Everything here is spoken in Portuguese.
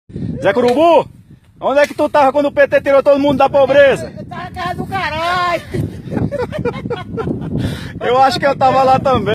Zé Curubu, onde é que tu tava quando o PT tirou todo mundo da pobreza? Eu tava na casa do caralho. Eu acho que eu tava lá também.